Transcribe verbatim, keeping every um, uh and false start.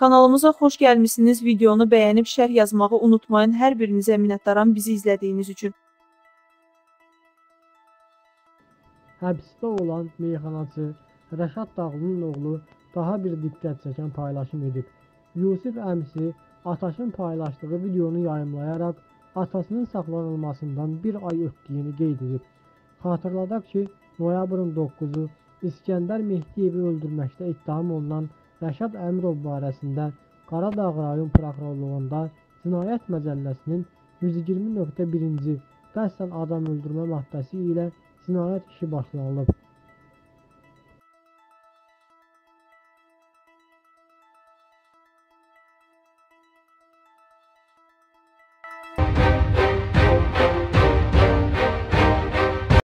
Kanalımıza xoş gəlmişsiniz. Videonu bəyənib şərh yazmağı unutmayın. Hər birinizə minnətdaram bizi izlədiyiniz üçün. Həbsdə olan meyxanaçı Rəşad Dağlının oğlu daha bir diqqət çəkən paylaşım edib. Yusif əmisi atasının paylaşdığı videonu yayımlayaraq atasının saxlanılmasından bir ay ötdüyünü qeyd edib. Xatırladaq ki, noyabrın doqquzu İskəndər Mehdiyevi öldürməkdə ittiham olunan Rəşad Əmirov barəsində Qaradağ rayon prokurorluğunda Cinayət Məcəlləsinin yüz iyirmi nöqtə birinci qəsdən adam öldürmə maddəsi ilə cinayət işi başlanılıb.